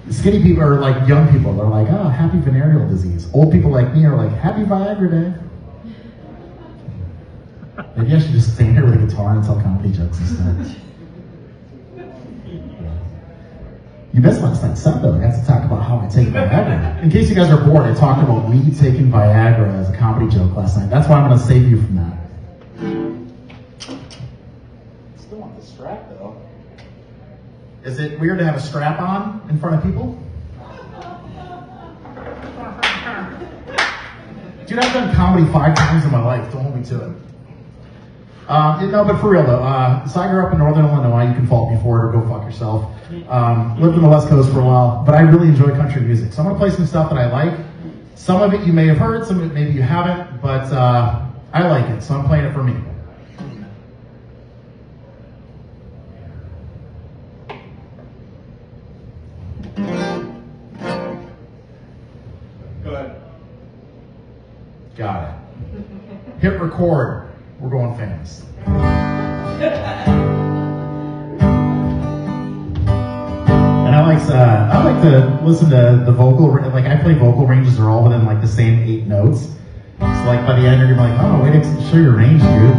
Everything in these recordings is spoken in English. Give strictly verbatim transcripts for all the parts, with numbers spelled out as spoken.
Skinny people are like young people. They're like, oh, happy venereal disease. Old people like me are like, happy Viagra day. Maybe I should just stand here with a guitar and tell comedy jokes instead. You missed last night's set though. I got to talk about how I take Viagra. In case you guys are bored, I talked about me taking Viagra as a comedy joke last night. That's why I'm going to save you from that. Still want the strap though. Is it weird to have a strap on in front of people? Dude, I've done comedy five times in my life. Don't hold me to it. Uh, no, but for real though, uh, so I grew up in Northern Illinois. You can fault me for it or go fuck yourself. Um, lived on the West Coast for a while, but I really enjoy country music. So I'm gonna play some stuff that I like. Some of it you may have heard, some of it maybe you haven't, but uh, I like it, so I'm playing it for me. Go ahead. Got it. Hit record. We're going famous. And I like uh, I like to listen to the vocal, like I play vocal ranges are all within like the same eight notes. So like by the end you're like, oh, wait to show your range, dude.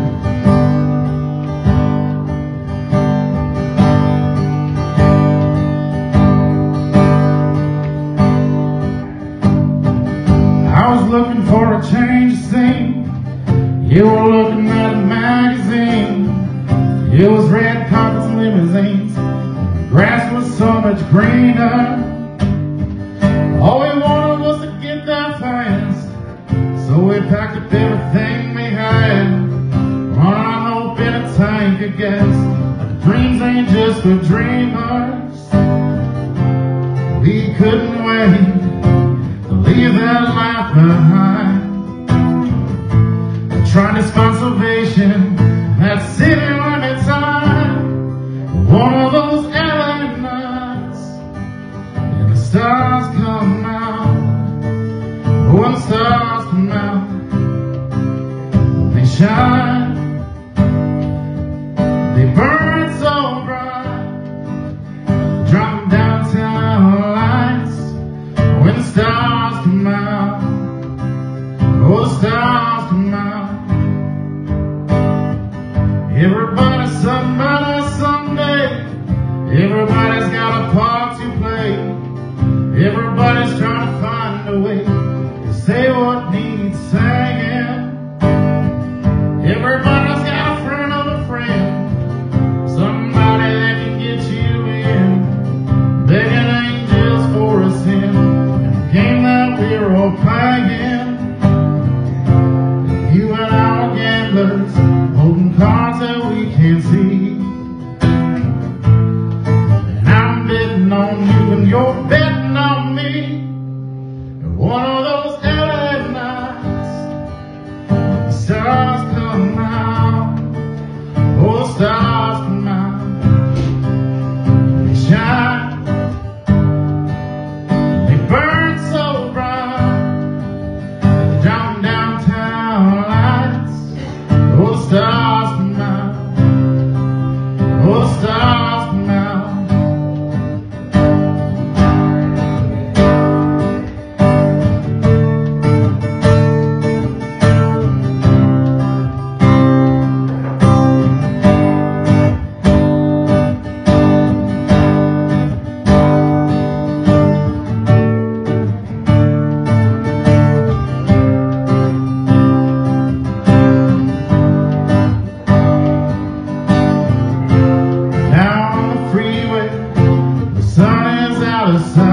I was looking for a change of scene. You were looking at a magazine. It was red carpets and limousines. The grass was so much greener. All we wanted was to get there fast. So we packed up everything we had, running hope in a tank of gas. But dreams ain't just for dreamers. We couldn't wait to leave that life behind. Trying to find salvation at city limit time. One of those L A nights, and the stars come out. When the stars come out, they shine. They burn so bright, dropping downtown lights. When the stars come out, oh, the stars come out. Everybody's somebody someday. Everybody's got a part to play. Everybody's trying to find a way to say what needs saying. Everybody's got a friend of a friend, somebody that can get you in, begging angels for a sin, in a game that we're all playing. You and I are gamblers, holding cards that we can't see. And I'm betting on you and you're betting on me. And one of those L A nights, the stars come out. Oh, the stars come out. They shine. They burn so bright. They're driving downtown lights. Oh, the stars come out. Oh, the stars come out. Down the freeway, the sun is out of sight.